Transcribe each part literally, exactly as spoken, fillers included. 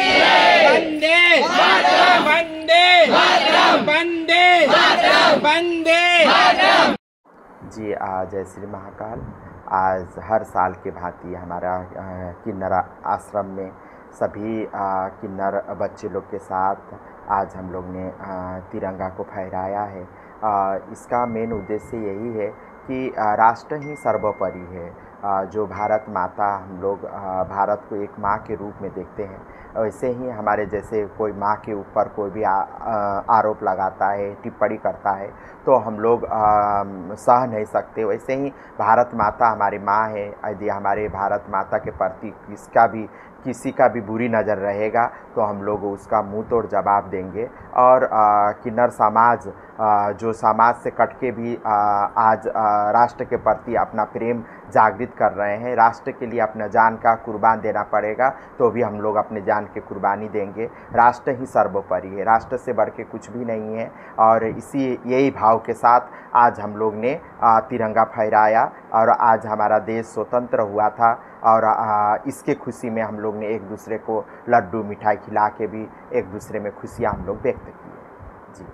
वंदे वंदे वंदे वंदे। जी आज जय श्री महाकाल। आज हर साल के भांति हमारा किन्नर आश्रम में सभी किन्नर बच्चे लोग के साथ आज हम लोग ने तिरंगा को फहराया है। इसका मेन उद्देश्य यही है कि राष्ट्र ही सर्वोपरि है। जो भारत माता, हम लोग भारत को एक माँ के रूप में देखते हैं, वैसे ही हमारे जैसे कोई माँ के ऊपर कोई भी आ, आरोप लगाता है, टिप्पणी करता है, तो हम लोग सह नहीं सकते। वैसे ही भारत माता हमारी माँ है। यदि हमारे भारत माता के प्रति किसका भी किसी का भी बुरी नज़र रहेगा तो हम लोग उसका मुंह तोड़ जवाब देंगे। और किन्नर समाज आ, जो समाज से कट के भी आ, आज आ, राष्ट्र के प्रति अपना प्रेम जागृत कर रहे हैं। राष्ट्र के लिए अपना जान का कुर्बान देना पड़ेगा तो भी हम लोग अपने जान की कुर्बानी देंगे। राष्ट्र ही सर्वोपरि है, राष्ट्र से बढ़ के कुछ भी नहीं है। और इसी यही भाव के साथ आज हम लोग ने आ, तिरंगा फहराया और आज हमारा देश स्वतंत्र हुआ था। और आ, इसके खुशी में हम लोग ने एक दूसरे को लड्डू मिठाई खिला के भी एक दूसरे में खुशियाँ हम लोग व्यक्त की जी।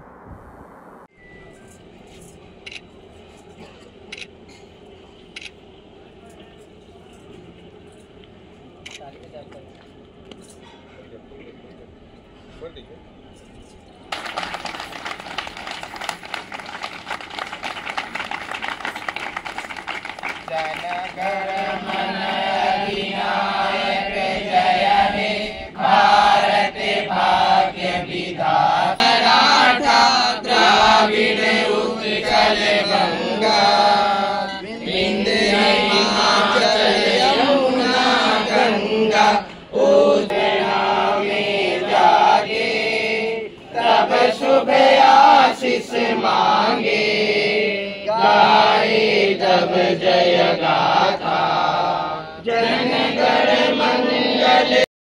शुभ आशीष मांगे गाए जब जय गाथा।